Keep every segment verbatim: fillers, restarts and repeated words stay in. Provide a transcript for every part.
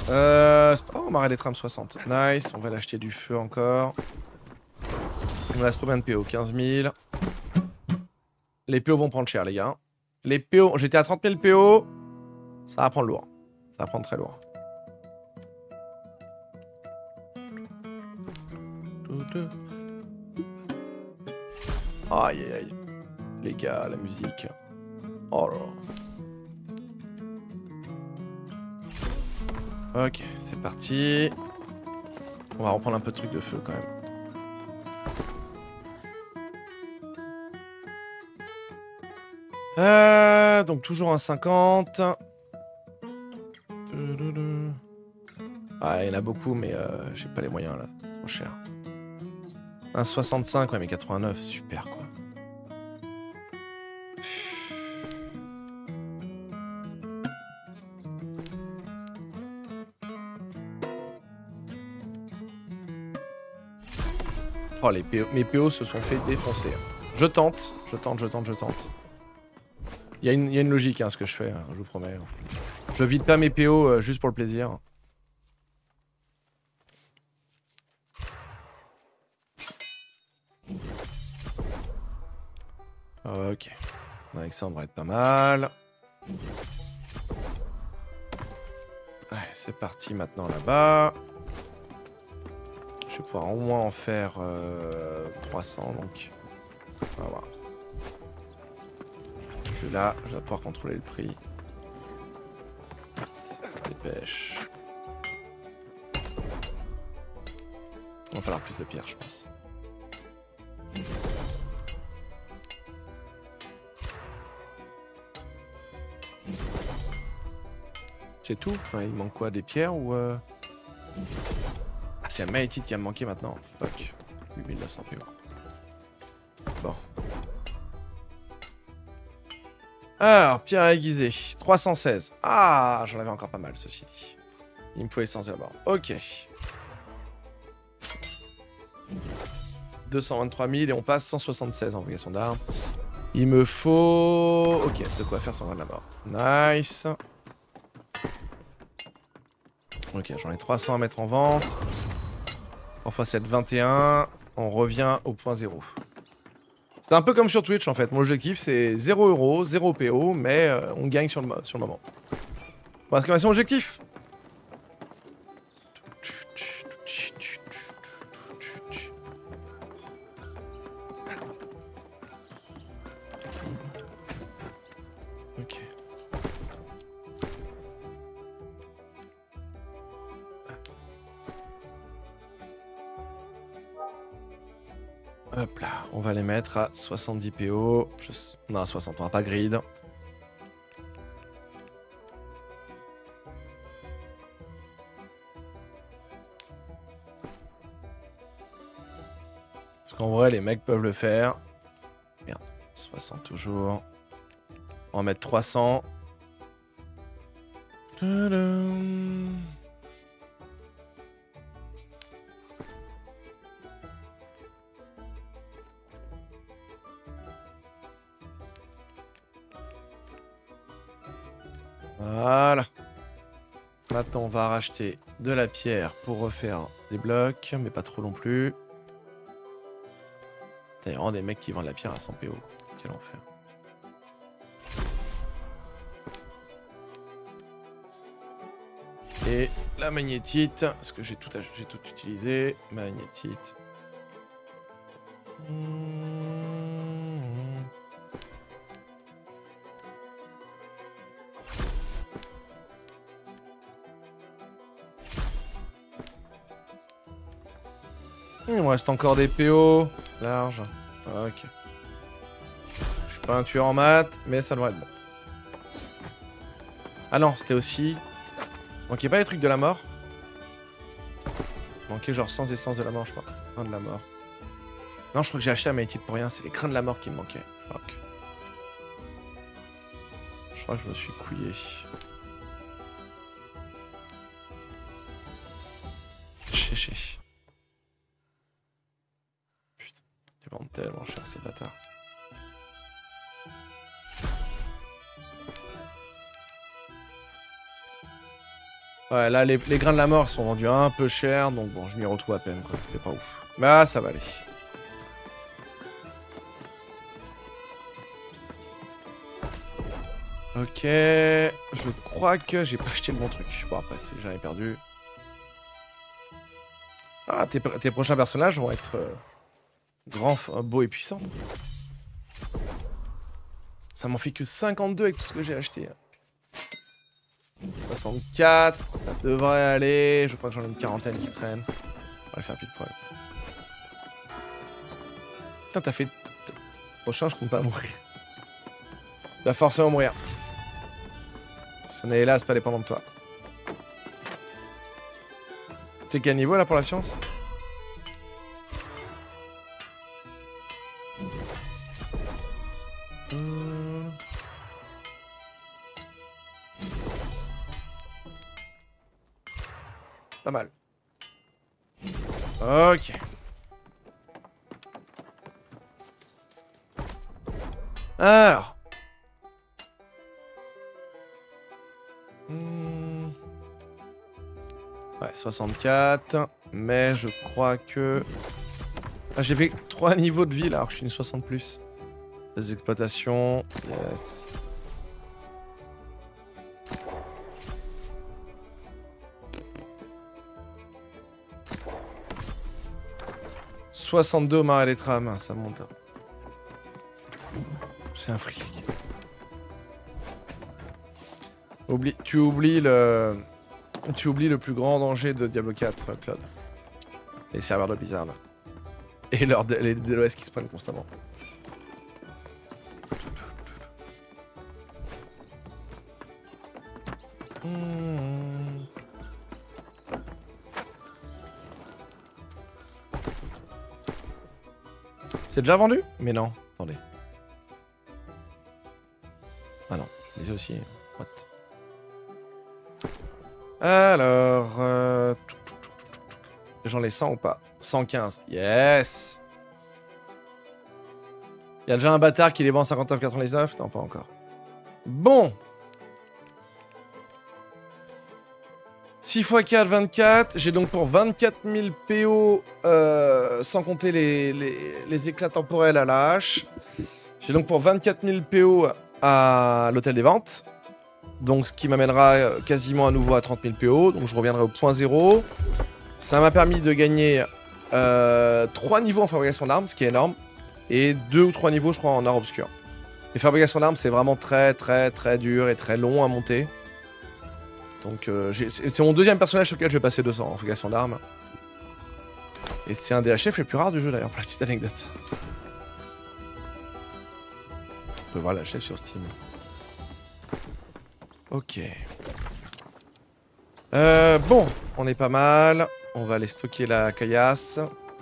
Euh, oh, on m'arrête des trams soixante. Nice, on va l'acheter du feu encore. Il me reste combien de P O? quinze mille. Les P O vont prendre cher, les gars. Les P O, j'étais à trente mille P O. Ça va prendre lourd. Ça va prendre très lourd. Aïe aïe aïe. Les gars, la musique. Oh là là. Ok, c'est parti. On va reprendre un peu de trucs de feu quand même. Euh, donc toujours un cinquante. Ah, il y en a beaucoup, mais euh, j'ai pas les moyens là. C'est trop cher. Un soixante-cinq, ouais, mais quatre-vingt-neuf, super quoi. Oh, les P O, mes P O se sont fait défoncer. Je tente, je tente, je tente, je tente. Il y, y a une logique à hein, ce que je fais, hein, je vous promets. Je vide pas mes P O euh, juste pour le plaisir. Ok. Avec ça, on devrait être pas mal. Allez, c'est parti maintenant là-bas. Je vais pouvoir au moins en faire euh, trois cents, donc on va voir. Parce que là, je vais pouvoir contrôler le prix. Je dépêche. Il va falloir plus de pierres, je pense. C'est tout? Ouais, il manque quoi? Des pierres ou... Euh... Ah, c'est un magnétite qui va me manquer maintenant. Fuck. huit mille neuf cents P O. Bon. Alors, pierre aiguisée. trois cent seize. Ah, j'en avais encore pas mal, ceci dit. Il me faut l'essence de la mort. Ok. deux cent vingt-trois mille et on passe cent soixante-seize en vocation d'armes. Il me faut... Ok, de quoi faire sans de la mort. Nice. Ok, j'en ai trois cents à mettre en vente. trois fois sept, vingt et un. On revient au point zéro. C'est un peu comme sur Twitch en fait. Mon objectif c'est zéro euro, zéro P O, mais euh, on gagne sur le, sur le moment. Parce que c'est mon objectif. Ok. Hop là, on va les mettre à soixante-dix P O. Je... Non, à soixante, on va pas grid. Parce qu'en vrai, les mecs peuvent le faire. Merde, soixante toujours. On va mettre trois cents. Tadam. Voilà. Maintenant, on va racheter de la pierre pour refaire des blocs, mais pas trop non plus. Il y a vraiment des mecs qui vendent la pierre à cent P O. Quel enfer. Et la magnétite, parce que j'ai tout, j'ai tout utilisé. Magnétite. Il me reste encore des P O. Large. Ok. Je suis pas un tueur en maths, mais ça devrait être bon. Ah non, c'était aussi... Manquait pas les trucs de la mort? Manquait genre sans essence de la mort, je crois. Grain de la mort. Non, je crois que j'ai acheté un magnétite pour rien. C'est les grains de la mort qui me manquaient. Fuck. Je crois que je me suis couillé. Chéché. Putain. Ils vendent tellement cher ces bâtards. Ouais, là, les, les grains de la mort sont vendus un peu cher, donc bon, je m'y retrouve à peine, quoi. C'est pas ouf. Mais ah, ça va aller. Ok, je crois que j'ai pas acheté le bon truc. Bon, après, j'en ai perdu. Ah, tes, tes prochains personnages vont être euh, grands, beaux et puissants. Ça m'en fait que cinquante-deux avec tout ce que j'ai acheté. soixante-quatre, ça devrait aller. Je crois que j'en ai une quarantaine qui traînent. On va faire pile poil. Putain, t'as fait... Prochain, je compte pas mourir. Tu vas forcément mourir. Ce n'est hélas pas dépendant de toi. T'es quel niveau là pour la science? hmm. Pas mal. Ok. Alors. Hmm. Ouais, soixante-quatre. Mais je crois que... Ah, j'ai fait trois niveaux de vie là, alors que je suis une soixante plus. Les exploitations. Yes. soixante-deux au marais des trames, ça monte là. C'est un fric. Oublie, tu oublies le... Tu oublies le plus grand danger de Diablo quatre, Claude. Les serveurs de Blizzard. Et leurs D L O S qui spawnent constamment. Mmh. C'est déjà vendu? Mais non, attendez. Ah non, les aussi. What? Alors... Euh... J'en ai cent ou pas? cent quinze. Yes! Il y a déjà un bâtard qui les vend cinquante-neuf quatre-vingt-dix-neuf? Non, pas encore. Bon! six fois quatre, vingt-quatre. J'ai donc pour vingt-quatre mille P O, euh, sans compter les, les, les éclats temporels à la hache. J'ai donc pour vingt-quatre mille P O à l'hôtel des ventes. Donc ce qui m'amènera quasiment à nouveau à trente mille P O. Donc je reviendrai au point zéro. Ça m'a permis de gagner euh, trois niveaux en fabrication d'armes, ce qui est énorme. Et deux ou trois niveaux, je crois, en art obscur. Les fabrications d'armes, c'est vraiment très très très dur et très long à monter. Donc euh, c'est mon deuxième personnage sur lequel je vais passer deux cents en fabrication d'armes. Et c'est un des H F les plus rares du jeu d'ailleurs, pour la petite anecdote. On peut voir l'H F sur Steam. Ok. Euh, bon, on est pas mal. On va aller stocker la caillasse.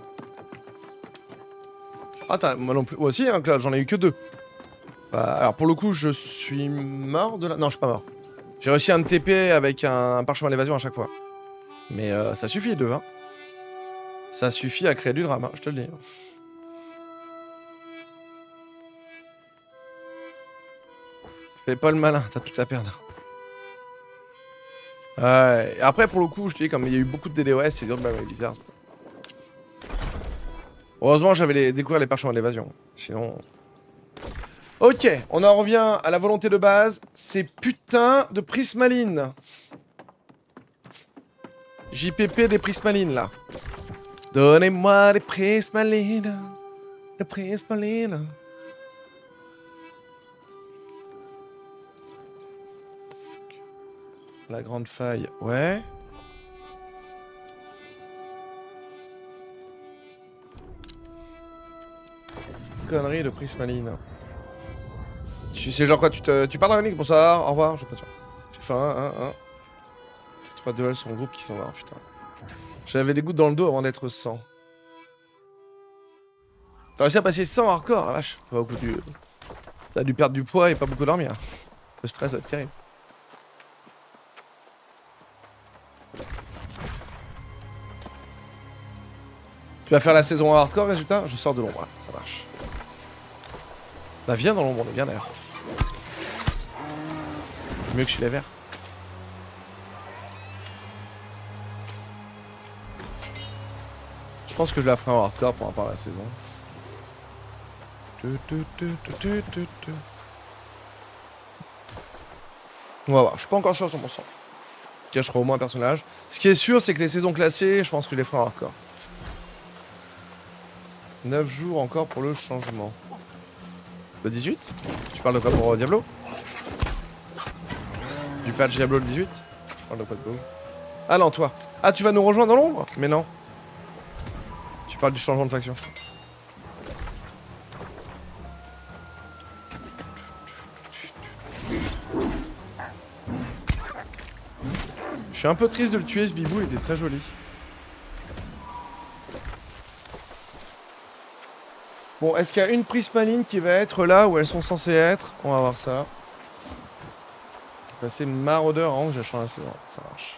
Ah, t'as, moi non plus. Moi aussi, hein, j'en ai eu que deux. Bah, alors pour le coup, je suis mort de la... Non, je suis pas mort. J'ai réussi à me T P avec un, un parchemin d'évasion à chaque fois. Mais euh, ça suffit, deux, hein. Ça suffit à créer du drame, hein, je te le dis. Fais pas le malin, t'as tout à perdre. Ouais, après, pour le coup, je te dis, comme il y a eu beaucoup de D D O S, c'est dur de battre les Blizzard. Heureusement, j'avais découvert les parchemins d'évasion. Sinon... Ok, on en revient à la volonté de base. C'est putain de prismaline. J P P des prismalines, là. Donnez-moi des prismalines. Des prismalines. La grande faille, ouais. Connerie de prismaline. C'est genre quoi, tu, te, tu parles à Nick, bonsoir, au revoir, je sais pas sûr. J'ai fait un, un, un. Trois duels sur le groupe qui sont là, putain. J'avais des gouttes dans le dos avant d'être cent. T'as réussi à passer cent hardcore, la vache. Pas beaucoup du... T'as dû perdre du poids et pas beaucoup dormir. Le stress va être terrible. Tu vas faire la saison hardcore, résultat? Je sors de l'ombre, ça marche. Bah viens dans l'ombre, on est bien d'ailleurs. Mieux que chez les verts. Je pense que je la ferai en hardcore pour part la saison. On va voir, je suis pas encore sûr à cent pour cent. En tout cas, je ferai au moins un personnage. Ce qui est sûr, c'est que les saisons classées, je pense que je les ferai en hardcore. neuf jours encore pour le changement. Le dix-huit? Tu parles de quoi pour Diablo? Du patch Diablo le dix-huit? Tu parles de quoi de beau? Ah non, toi. Ah, tu vas nous rejoindre dans l'ombre? Mais non. Tu parles du changement de faction. Je suis un peu triste de le tuer, ce bibou, il était très joli. Bon, est-ce qu'il y a une prismaline qui va être là où elles sont censées être? On va voir ça. Passer maraudeur avant que j'achète la saison, ça marche.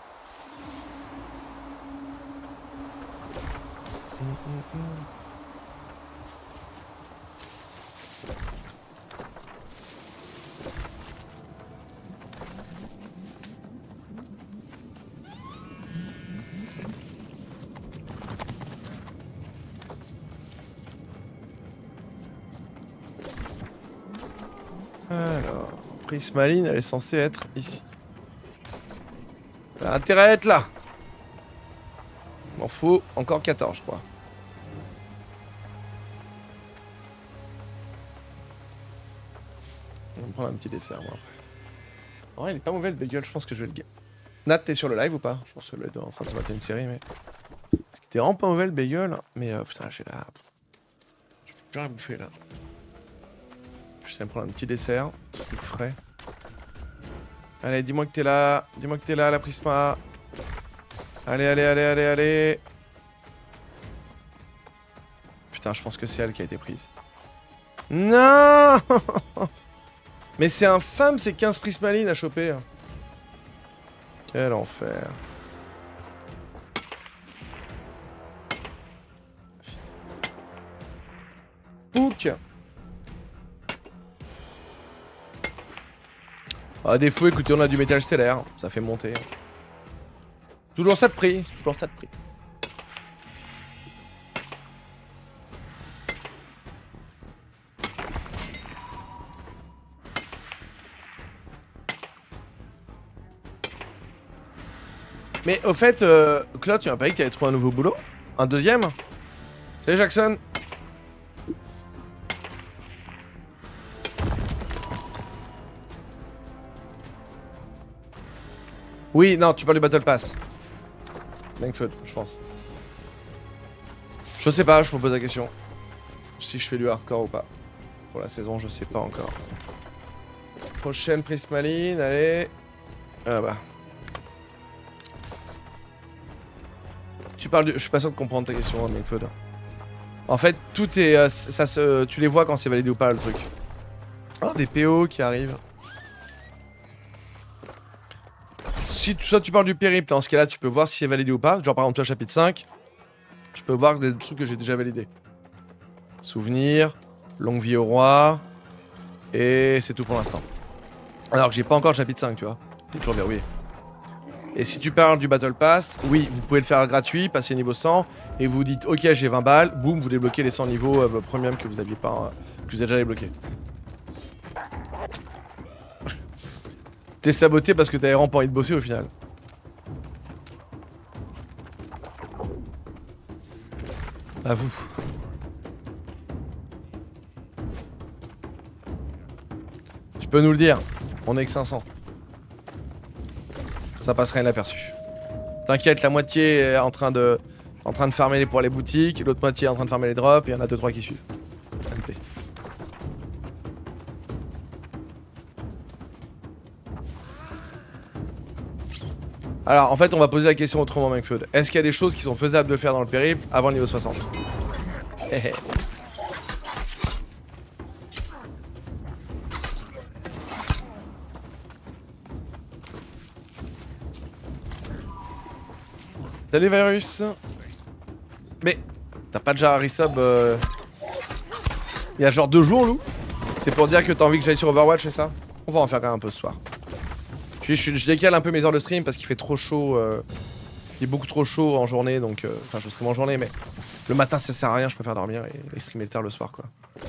Alors, prismaline, elle est censée être ici. Elle a intérêt à être là. Il m'en faut encore quatorze, je crois. On va me prendre un petit dessert, moi. En vrai, il est pas mauvais le bagel, je pense que je vais le gagner. Nat, t'es sur le live ou pas? Je pense que le live est en train de se mater une série, mais. Parce qu'il était vraiment pas mauvais le bagel, mais euh, putain, j'ai la. Je peux plus rien bouffer là. Je vais me prendre un petit dessert, c'est plus frais. Allez, dis-moi que t'es là, dis-moi que t'es là, la Prisma. Allez, allez, allez, allez, allez. Putain, je pense que c'est elle qui a été prise. Non. Mais c'est infâme, c'est quinze prismalines à choper. Quel enfer. Pouk. À défaut, écoutez, on a du métal stellaire, ça fait monter. Toujours ça de prix, toujours ça de prix. Mais au fait, euh, Claude, tu m'as pas dit que t'avais trouvé un nouveau boulot? Un deuxième? Salut Jackson. Oui, non, tu parles du Battle Pass. Bankfoot, je pense. Je sais pas, je me pose la question. Si je fais du hardcore ou pas. Pour la saison, je sais pas encore. Prochaine prismaline, allez. Ah bah. Tu parles du... Je suis pas sûr de comprendre ta question, hein, Bankfoot. En fait, tout est... Euh, ça se... Tu les vois quand c'est validé ou pas, le truc. Oh, des P O qui arrivent. Si soit tu parles du périple, dans ce cas-là, tu peux voir si c'est validé ou pas. Genre par exemple, toi, chapitre cinq, je peux voir des trucs que j'ai déjà validés. Souvenir, longue vie au roi, et c'est tout pour l'instant. Alors que j'ai pas encore le chapitre cinq, tu vois. Il est toujours verrouillé. Et si tu parles du Battle Pass, oui, vous pouvez le faire gratuit, passer niveau cent, et vous dites ok, j'ai vingt balles, boum, vous débloquez les cent niveaux euh, premium que vous aviez pas, euh, que vous avez déjà débloqué. T'es saboté parce que t'avais vraiment pas envie de bosser au final. À vous. Tu peux nous le dire, on est que cinq cents. Ça passerait inaperçu. T'inquiète, la moitié est en train de, en train de farmer pour les boutiques, l'autre moitié est en train de farmer les drops, et il y en a deux trois qui suivent. M P. Alors, en fait, on va poser la question autrement, Bankfoot. Est-ce qu'il y a des choses qui sont faisables de faire dans le périple avant le niveau soixante? Salut, Virus. Mais, t'as pas déjà un resub euh... il y a genre deux jours, Lou? C'est pour dire que t'as envie que j'aille sur Overwatch, c'est ça? On va en faire quand même un peu ce soir. Je, je, je décale un peu mes heures de stream parce qu'il fait trop chaud. Euh... Il est beaucoup trop chaud en journée, donc... euh, Enfin, je stream en journée, mais... Le matin, ça sert à rien, je préfère dormir et, et streamer tard le soir, quoi.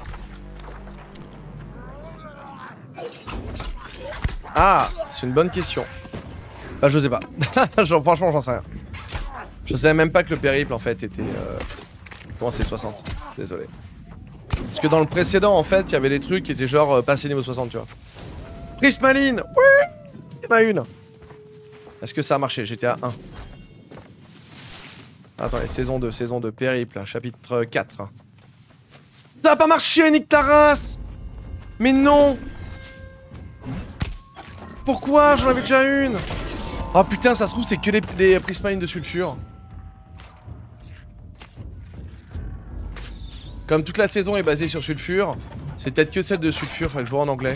Ah, c'est une bonne question. Bah, je sais pas. Genre, franchement, j'en sais rien. Je savais même pas que le périple, en fait, était... Euh... Comment c'est soixante? Désolé. Parce que dans le précédent, en fait, il y avait des trucs qui étaient genre euh, passé niveau soixante, tu vois. Prismaline! Oui! Il y en a une! Est-ce que ça a marché? J'étais à un. Attendez, saison deux, saison deux, périple, chapitre quatre. Ça a pas marché, nique ta race! Mais non! Pourquoi? J'en avais déjà une! Oh putain, ça se trouve, c'est que les, les prismalines de sulfure. Comme toute la saison est basée sur sulfure, c'est peut-être que celle de sulfure, faudrait que je vois en anglais.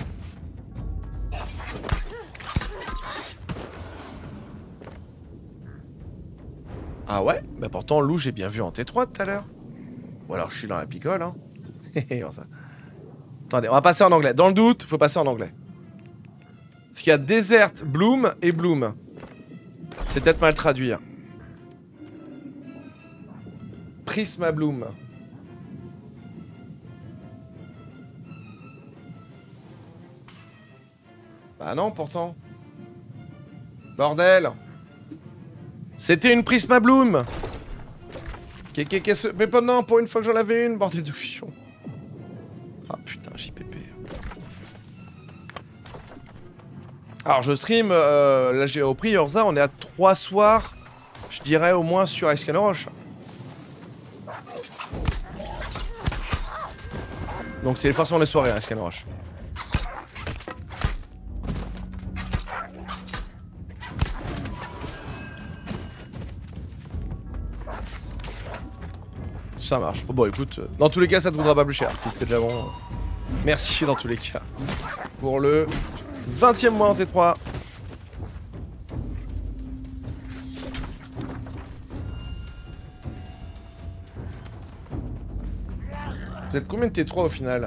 Ah ouais? Bah pourtant, loup, j'ai bien vu en T trois tout à l'heure. Ou alors je suis dans la picole, hein. Attendez, on va passer en anglais. Dans le doute, faut passer en anglais. Parce qu'il y a Desert Bloom et Bloom. C'est peut-être mal traduit. Hein. Prisma Bloom. Bah non, pourtant. Bordel. C'était une Prisma Bloom. Qu'est-ce que... Mais pas non, pour une fois que j'en avais une, bordel de fion. Ah putain, J P P. Alors je stream, euh, là j'ai repris Urza, on est à trois soirs, je dirais au moins sur Ice Can Rush. Donc c'est forcément les soirées, Ice Can Rush. Ça marche. Oh, bon écoute, dans tous les cas ça te coûtera pas plus cher, si c'était déjà bon. Merci dans tous les cas. Pour le vingtième mois en T trois. Vous êtes combien de T trois au final?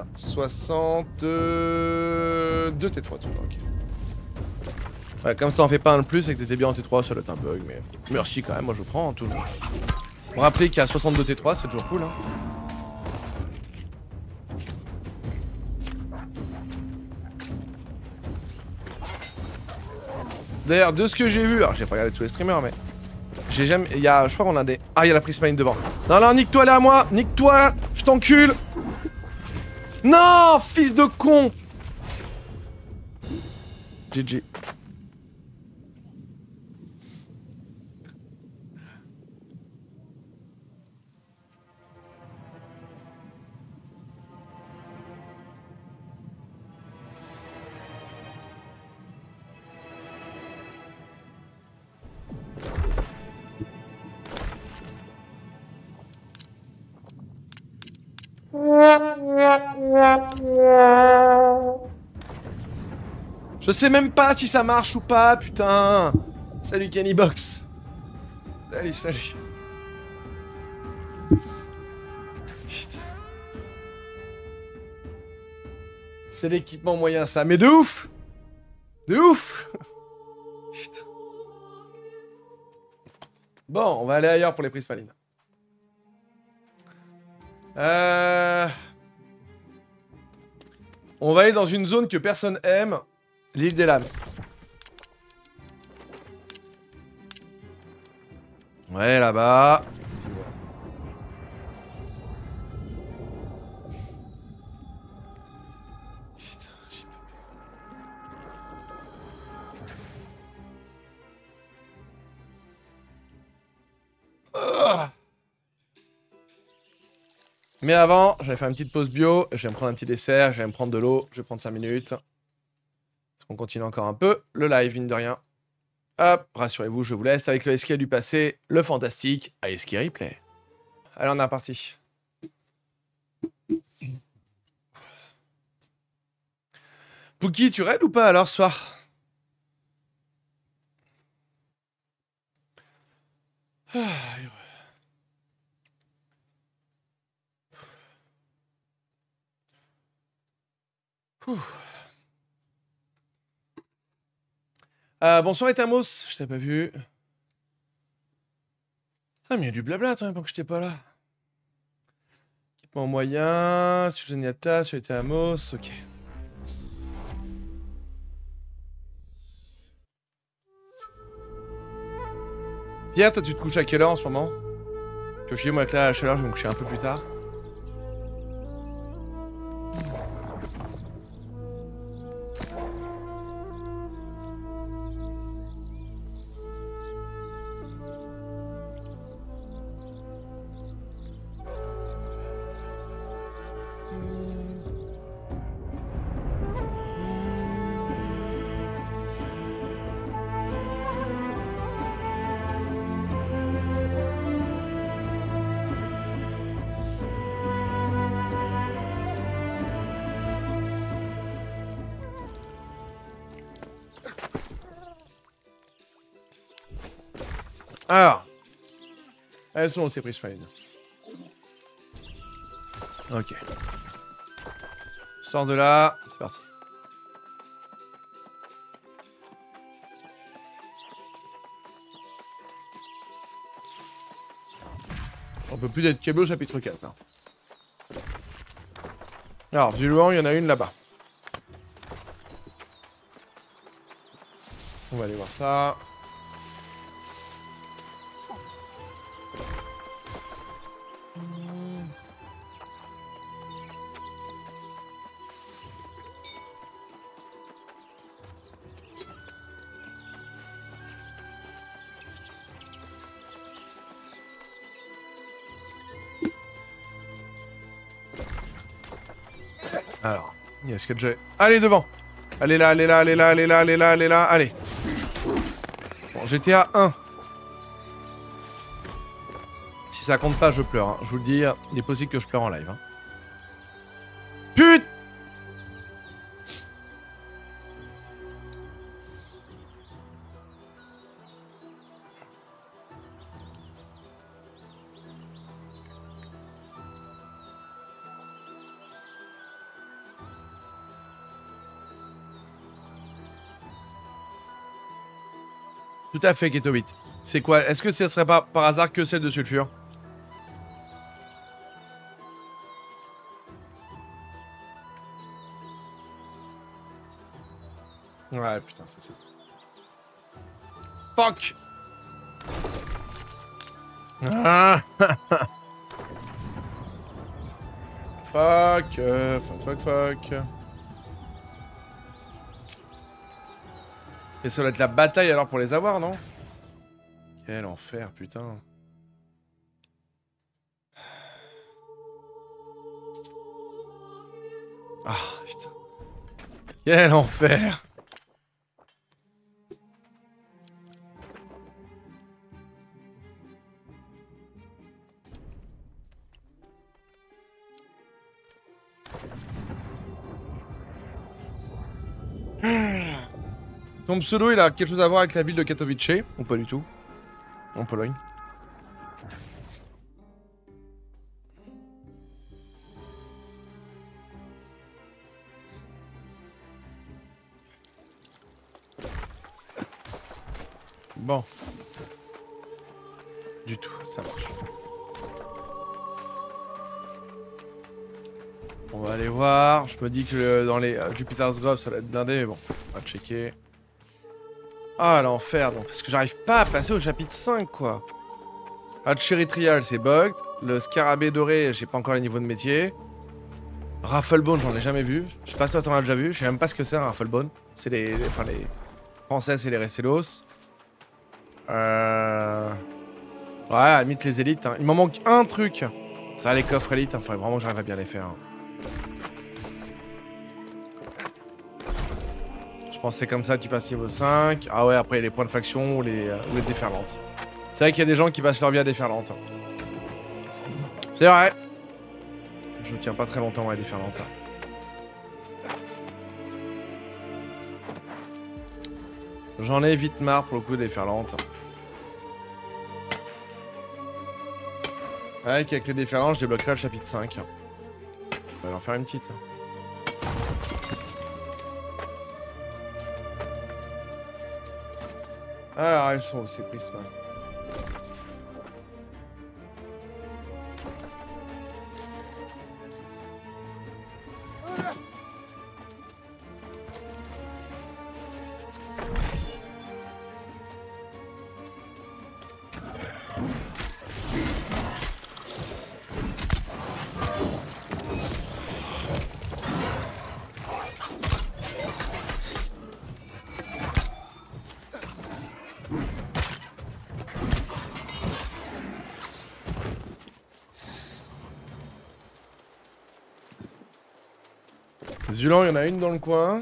soixante-deux T trois, toujours, ok. Ouais, comme ça on fait pas un de plus et que t'étais bien en T trois, ça doit être un bug, mais... Merci quand même, moi je prends, hein, toujours. Vous rappelez qu'il y a soixante-deux T trois, c'est toujours cool, hein. D'ailleurs, de ce que j'ai vu, alors j'ai pas regardé tous les streamers, mais... J'ai jamais... Il y a... Je crois qu'on a des... Ah, il y a la Prismaline devant. Non, non, nique-toi là, moi. Nique-toi. Je t'encule. Non, fils de con. G G. Je sais même pas si ça marche ou pas, putain. Salut Cannybox. Salut, salut. Putain. C'est l'équipement moyen ça, mais de ouf. De ouf. Putain. Bon, on va aller ailleurs pour les prismalines. Euh... On va aller dans une zone que personne aime. L'île des lames. Ouais, là-bas. Mais avant, je vais faire une petite pause bio. Je vais me prendre un petit dessert. Je vais me prendre de l'eau. Je vais prendre cinq minutes. On continue encore un peu le live, mine de rien. Hop, rassurez-vous, je vous laisse avec le S K du passé, le fantastique S K Replay. Allez, on est reparti. Pookie, tu raides ou pas alors ce soir? Ah, euh, bonsoir Etamos, je t'ai pas vu. Ah, mais il y a du blabla, toi, pendant que j'étais pas là. Équipement moyen, sur Zenyatta, sur les Amos, ok. Pierre, toi, tu te couches à quelle heure en ce moment? Que je dis, moi, avec la chaleur, je vais me coucher un peu plus tard. Alors. Elles sont aussi prises fine. Ok. Sors de là. C'est parti. On peut plus d'être câblé au chapitre quatre. Hein. Alors, visiblement, il y en a une là-bas. On va aller voir ça. Alors, est-ce que j'ai... Allez, devant. Allez là, allez là, allez là, allez là, allez là, allez là, allez. Bon, G T A un. Si ça compte pas, je pleure. Hein. Je vous le dis, il est possible que je pleure en live. Hein. Putain! Tout à fait, Keto huit. C'est quoi? Est-ce que ce serait pas par hasard que celle de sulfure? Ouais, putain, c'est ça. Fuck! Ah. Fuck, euh, fuck, fuck, fuck. Et ça doit être la bataille alors pour les avoir, non? Quel enfer, putain. Ah, putain. Quel enfer. Ton pseudo, il a quelque chose à voir avec la ville de Katowice? Ou pas du tout? En Pologne. Bon. Du tout, ça marche. On va aller voir. Je me dis que le, dans les euh, Jupiter's Grove, ça va être blindé, mais bon, on va checker. Ah, l'enfer, donc, parce que j'arrive pas à passer au chapitre cinq, quoi. Ah, le Cherry Trial, c'est bugged. Le Scarabée doré, j'ai pas encore les niveaux de métier. Rafflebone, j'en ai jamais vu. Je sais pas si toi t'en as déjà vu. Je sais même pas ce que c'est un Rafflebone. C'est les, les... Enfin, les Français, c'est les Recelos. Euh... Ouais, à la limite les élites. Hein. Il m'en manque un truc. Ça, les coffres élites. Il hein. faudrait vraiment que j'arrive à bien les faire. Hein. Je pense que c'est comme ça que tu passes niveau cinq. Ah ouais, après il y a les points de faction ou les, euh, ou les déferlantes. C'est vrai qu'il y a des gens qui passent leur vie à déferlantes. Hein. C'est vrai. Je ne tiens pas très longtemps à la déferlante. Hein. J'en ai vite marre pour le coup des déferlantes. Ouais, qu'avec les déferlantes, je débloquerai le chapitre cinq. On va en faire une petite. Alors, elles sont où ces prismes? Zulan, il y en a une dans le coin.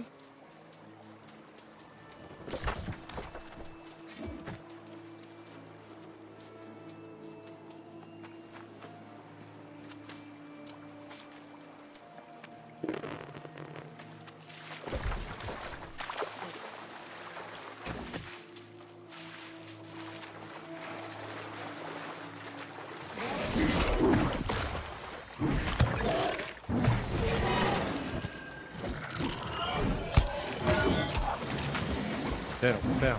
Quel enfer.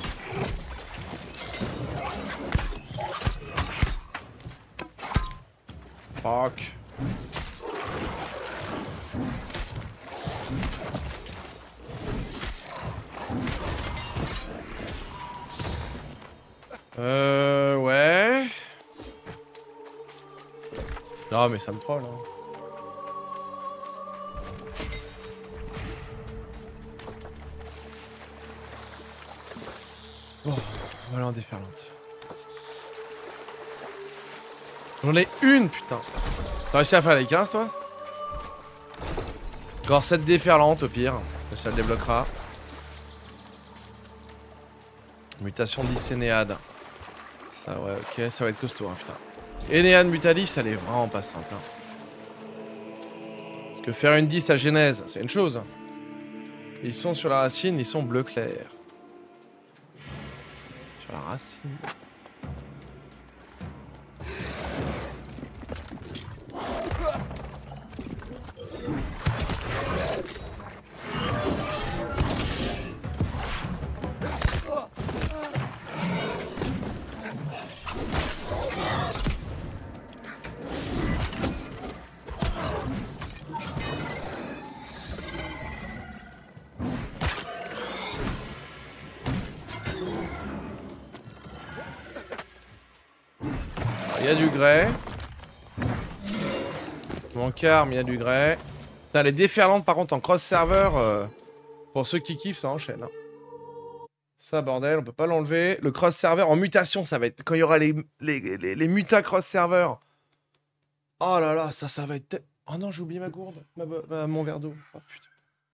Fuck. Euh... Ouais... Non mais ça me troll hein. Bon, voilà en déferlante. J'en ai une putain. T'as réussi à faire les quinze toi? Encore cette déferlante au pire. Ça le débloquera. Mutation d'Isénéade. Ça ouais ok, ça va être costaud hein, putain. Énéade Mutalis, ça est vraiment pas simple. Hein. Parce que faire une dix à Genèse, c'est une chose. Ils sont sur la racine, ils sont bleu clair. Sur la racine. Il y a du grès. Mon car, mais il y a du grès. Putain, les déferlantes, par contre, en cross-serveur, euh, pour ceux qui kiffent, ça enchaîne. Hein. Ça, bordel, on peut pas l'enlever. Le cross-serveur en mutation, ça va être... Quand il y aura les, les, les, les mutas cross-serveur. Oh là là, ça, ça va être... Oh non, j'ai oublié ma gourde. Ma, ma, mon verre d'eau. Oh putain.